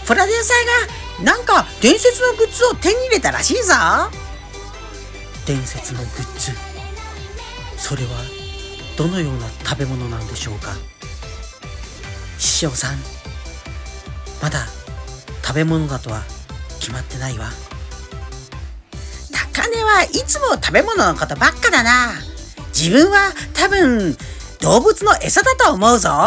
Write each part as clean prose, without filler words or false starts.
プロデューサーがなんか伝説のグッズを手に入れたらしいぞ。伝説のグッズ、それはどのような食べ物なんでしょうか。師匠さん、まだ食べ物だとは決まってないわ。高根はいつも食べ物のことばっかだな。自分は多分動物の餌だと思うぞ。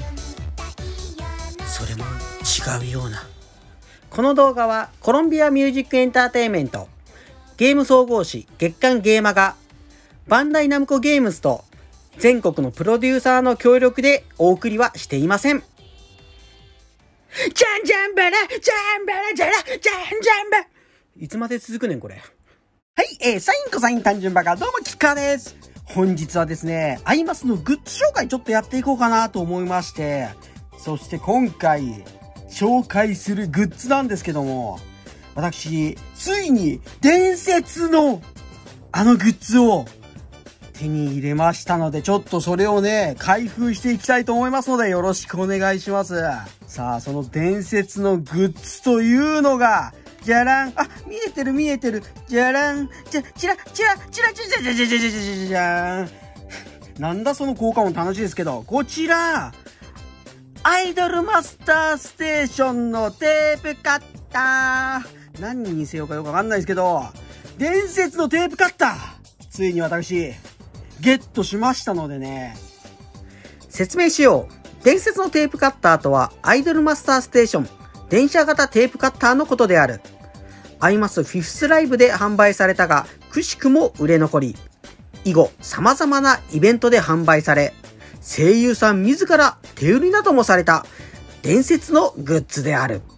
それも違うような。この動画はコロンビアミュージックエンターテインメント、ゲーム総合誌月刊ゲーマガ、バンダイナムコゲームズと全国のプロデューサーの協力でお送りはしていません。じゃんじゃんばら、じゃんばらじゃら、じゃんじゃんば。いつまで続くねんこれ。はい、サインコサイン単純バカ、どうもキッカーです。本日はですね、アイマスのグッズ紹介ちょっとやっていこうかなと思いまして、そして今回紹介するグッズなんですけども、私、ついに伝説のあのグッズを手に入れましたので、ちょっとそれをね、開封していきたいと思いますので、よろしくお願いします。さあ、その伝説のグッズというのが、じゃらん。あ、見えてる見えてる。じゃらん。チラ、チラ、チラ、チラ、チラ、チラ、チラ、チラ、チラ、なんだその効果音楽しいですけど、こちら、アイドルマスターステーションのテープカッター。何にせようかよくわかんないですけど、伝説のテープカッター。ついに私、ゲットしましたのでね。説明しよう。伝説のテープカッターとは、アイドルマスターステーション、電車型テープカッターのことである。アイマスフィフスライブで販売されたが、くしくも売れ残り、以後様々なイベントで販売され、声優さん自ら手売りなどもされた伝説のグッズである。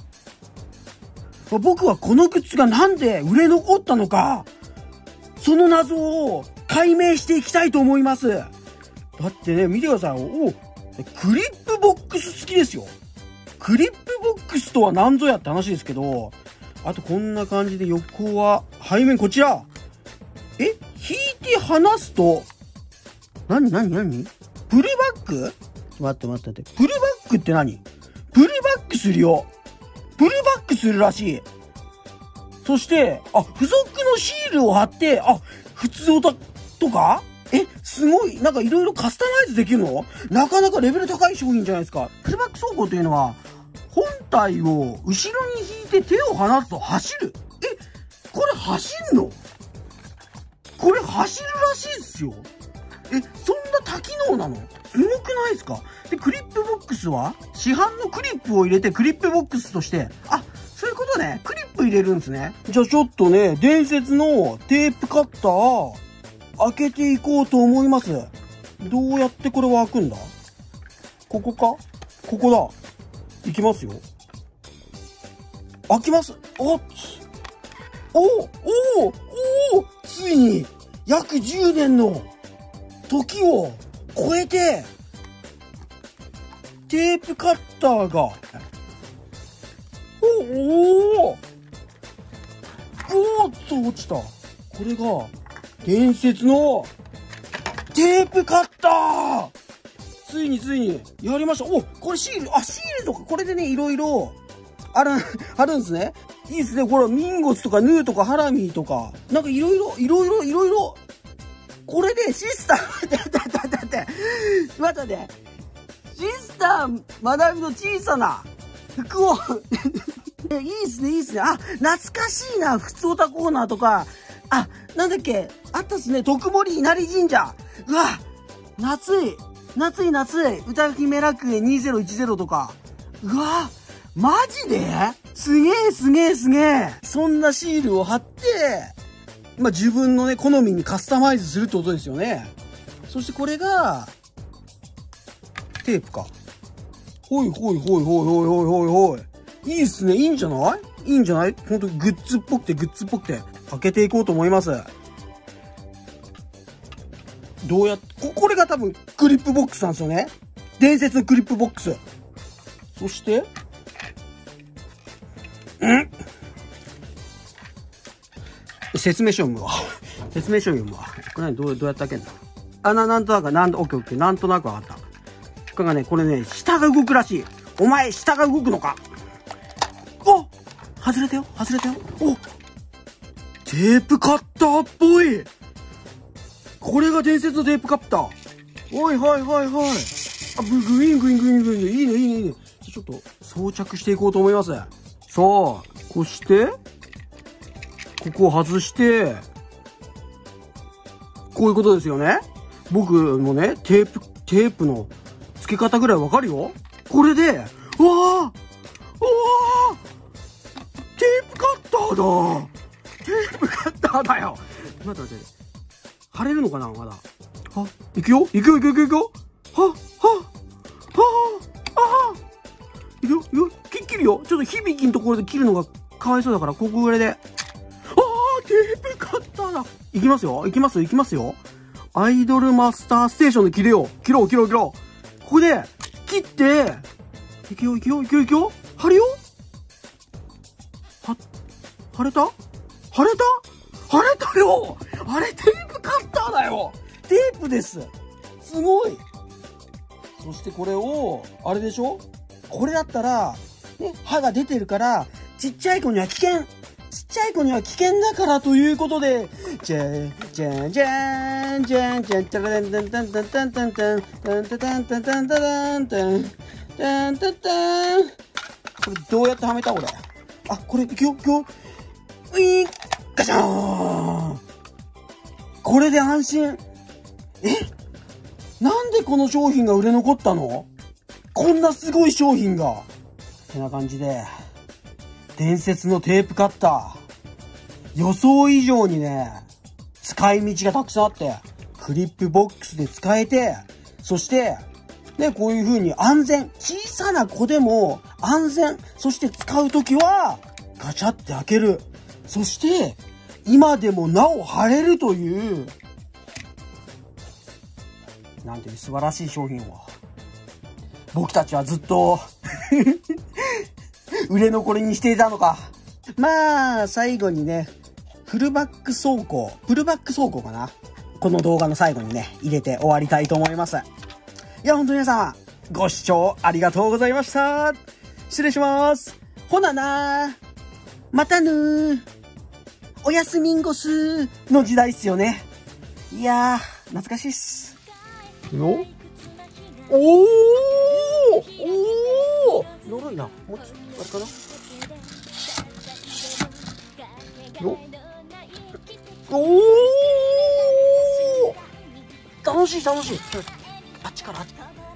僕はこのグッズがなんで売れ残ったのか、その謎を解明していきたいと思います。だってね、見てください。クリップボックス付きですよ。クリップボックスとは何ぞやって話ですけど、あとこんな感じで横は、背面こちら。引いて離すと、何プルバック？待って。プルバックって何？プルバックするよ。プルバックするらしい。そして、付属のシールを貼って、普通オタとか？すごい、なんかいろいろカスタマイズできるの？なかなかレベル高い商品じゃないですか。プルバック走行というのは、本体を後ろに引いて手を離すと走る。これ走んの？これ走るらしいですよ。そんな多機能なの？すごくないですか？で、クリップボックスは市販のクリップを入れてクリップボックスとして、そういうことね。クリップ入れるんですね。じゃあちょっとね、伝説のテープカッター、開けていこうと思います。どうやってこれは開くんだ？ここか？ここだ。いきますよ。開きます。ついに、約10年の時を超えて、テープカッターが、落ちた。これが、伝説の、テープカッター！ついに、やりました。これシールとか、これでね、いろいろ、あるんですね。いいですね。これ、ミンゴスとか、ヌーとか、ハラミーとか、なんかいろいろ。これで、シスター、待って。シスター、マダミの小さな服を、いいっすね。懐かしいな。普通オタコーナーとか、なんだっけ、あったっすね。徳森稲荷神社。うわ、夏い。歌う姫楽園2010とか。うわ、マジですげえ。そんなシールを貼って、自分のね、好みにカスタマイズするってことですよね。そしてこれが、テープか。ほい。いいっすね。いいんじゃないほんとグッズっぽくて。開けていこうと思います。どうやって、これが多分クリップボックスなんですよね。伝説のクリップボックス。そして、説明書読むわ。これどうやって開けんだ？なんとなく、オッケー。なんとなくわかった。これね、下が動くらしい。お前、下が動くのか？ 外れたよ。外れたよ。お、テープカッターっぽい。これが伝説のテープカッター。おい、はいはいはい。あ、グイーングイーングイーングイーン。いいねいいねいいね。ちょっと装着していこうと思います。さあ、こうして、ここを外して、こういうことですよね。僕もね、テープの付け方ぐらいわかるよ。これで、うわーテープカッターだ。テープカッターだよ。待って。貼れるのかなまだ。は、いくよいくよいくよいくよいくよ。いくよ切るよ。ちょっと響きのところで切るのがかわいそうだから、ここぐらいで。テープカッターだ。いきますよ。いきますよ。アイドルマスターステーションで切れよ。切ろう。ここで、切って、いくよ。貼るよ。貼れたよ。あれ、テープカッターだよ。テープです。すごい。そしてこれを、あれでしょ？これだったら、ね、歯が出てるから、ちっちゃい子には危険だからということで、じゃーん、タランタランタンタンタンタンタンタンタンタタンタンタンタタンタンタンタタン。これどうやってはめた俺。あ、これいくよ。ウィーンガチャーン。これで安心。なんでこの商品が売れ残ったの？こんなすごい商品が。ってな感じで、伝説のテープカッター。予想以上にね、使い道がたくさんあって、クリップボックスで使えて、そして、ね、こういう風に安全、小さな子でも安全、そして使うときは、ガチャって開ける。そして、今でもなお貼れるという、なんていう素晴らしい商品を、僕たちはずっと、売れ残りにしていたのか。まあ、最後にね、プルバック走行かな。この動画の最後にね、入れて終わりたいと思います。いや、ほんと皆様、ご視聴ありがとうございました。失礼します。ほななー。またぬー。おやすみんごすーの時代っすよね。いやー、懐かしいっす。よおーのろいな。もうちょっと、あれかなよおー楽しい。あっちからよ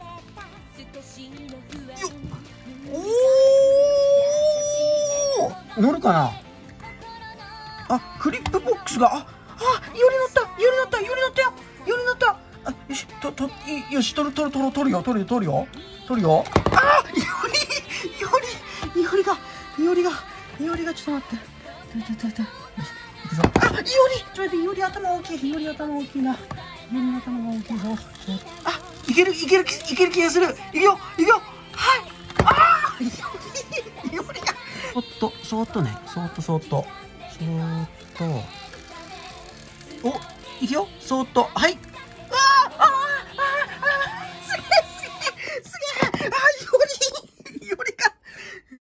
おー乗るかなあ、クリップボックスが、より乗ったよあ、よし、よし、取るよ。いおりが、ちょっと待って。いくぞ。ちょっと待って、いおり頭大きいな。いおり頭が大きいぞ。あ、いける気がする。いくよ。はい。いおりが。そーっとね。お、いくよ。そーっと。はい。